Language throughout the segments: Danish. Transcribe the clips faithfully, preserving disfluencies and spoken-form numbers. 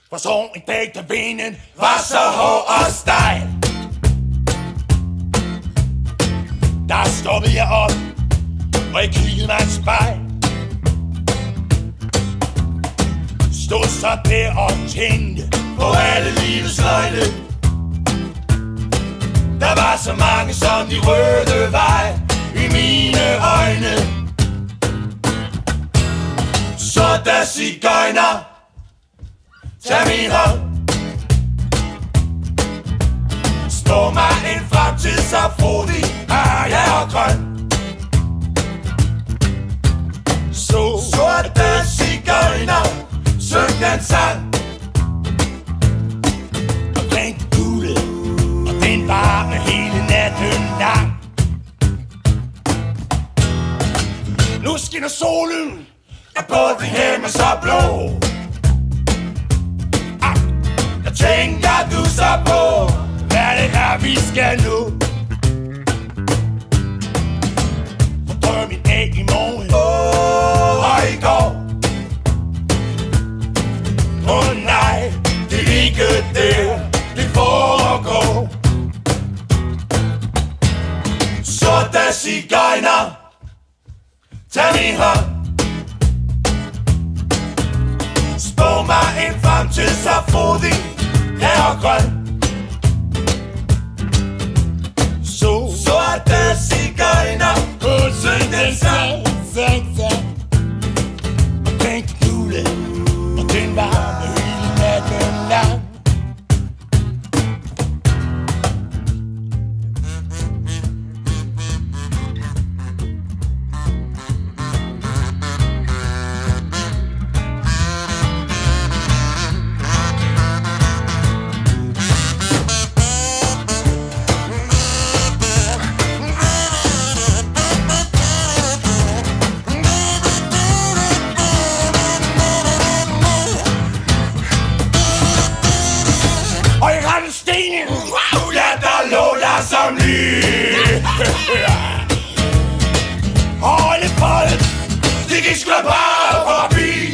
For så en dag, da vinden var så hård og stejl, der stoppede jeg op, og jeg kiggede mig et spejl. Stod så der og tænkte på alle livets løgne. Der var så mange som de røde vej i mine øjne. Så der sigøjner, tag min hånd. Spå mig en fremtid så frodig, herre og grøn. Så sorte sigøjner, syng den sang omkring det gule, og den varme hele natten lang. Nu skinner solen, og båden hjemme så blå. Ah, jeg tænker du så på, hvad det er vi skal nu. For drømmen af i morgen, oh, og i går. Åh oh, nej, det er ikke der, det foregår. Sorte sigøjner, tag min hånd. Spå mig en fremtid så frodig, her og grøn. Så sorte sigøjner, syng den sang, sang, sang. Omkring det gule, og den varme hele natten lang. Og i rette stenen, wow, ja, der lå der som lig. Og alle folk, de gik sgu da bare forbi.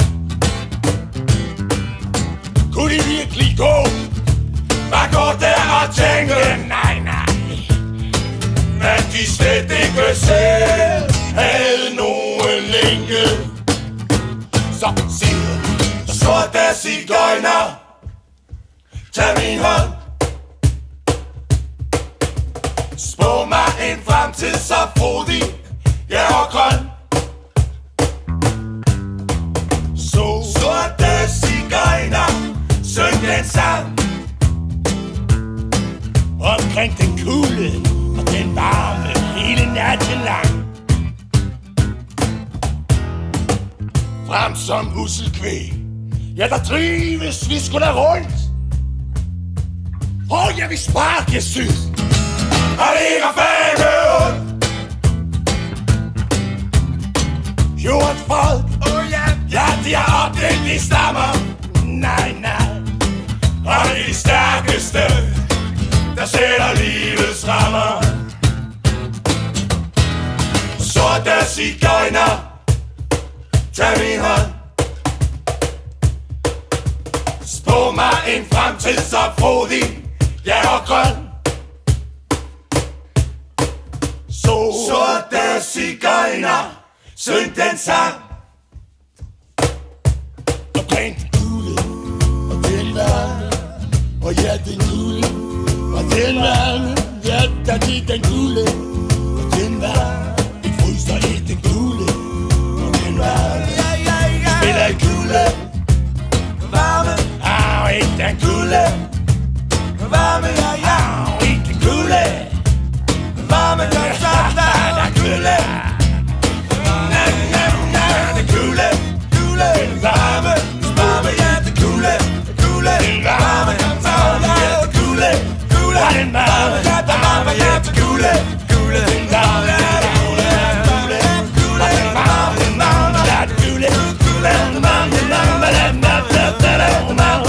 Kunne de virkelig gå, bare gå der og tænke, nej, nej. Men de slet ikke selv havde nogen længe. Så siger de sorte sigøjner, tag min hånd. Spå mig en fremtid så frodig, ja og grøn. Så sorte sigøjner, syng den sang omkring den kulde og den varme hele natten lang. Frem som musselkvæg, ja der trives vi sgu da rundt. Og jeg vil sparke syg, og det ikke er fandme ondt. Jordens folk, oh ja, ja de har opdelt de stammer. Nej, nej, og det er de stærkeste, der sætter livets rammer. Sorte sigøjner, tag min hånd. Spå mig en fremtid så frodig, ja og grøn. Så sorte sigøjner, syng den sang omkring den gule, og den varme, og ja den gule, og den varme, ja der gik den gule, og den varme. Vi fryser i den gule, og den varme. Spiller i gule, varme, og i den gule, varme, ja, ja, og i den gule, varme, ja, ja, der er gule. Na, na, na, den gule, gule, den varme, varme, ja, den gule, gule, den varme, varme, ja, den gule, gule, den varme, ja, den varme, ja, den gule, gule, den varme, ja, den gule, gule, gule, den varme, den varme, ja, den gule, gule, den varme, den varme, den varme, den varme.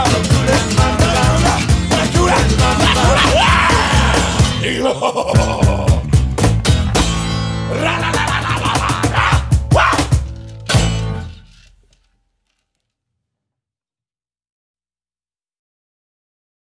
Oh,